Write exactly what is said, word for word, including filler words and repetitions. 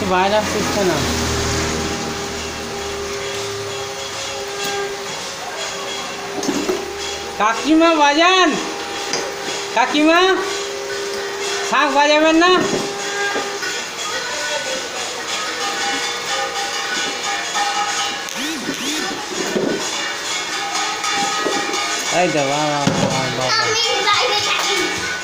বায়না করছে না। কাকিমা বাজান, কাকিমা শাঁখ বাজাবেন না? এই তো বাবা বাবা।